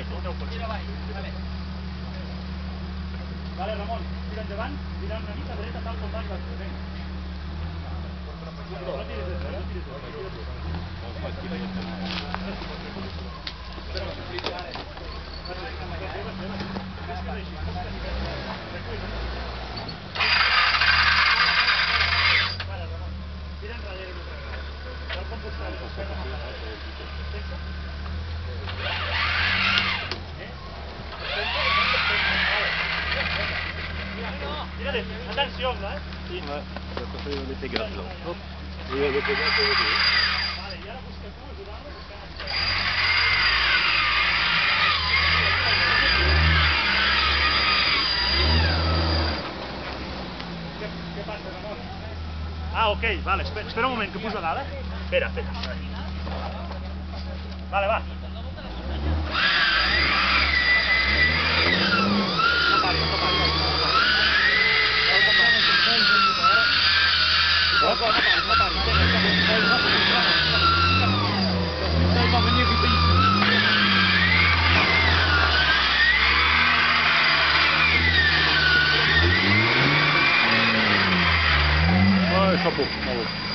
el cotxe. Vale, Ramon, tira endavant, tira una mica dreta tal com vas. Vinga. No tiris des, no tiris des. Vale, Ramon, tira enrere una altra vegada. Tal com posaves, esquerra amb la Tírale, atención, ¿no? Sí. Ouais, après il va mettre les grappes là. Hop. Et il va mettre les grappes sur le dos. Vale, y ahora busca tú, ayudando, buscamos. ¿Qué pasa, Ramon? Ah, ok, vale, espera un moment, que pujo a dalt, Espera. Vale, va. Ouais, chapeau, bravo.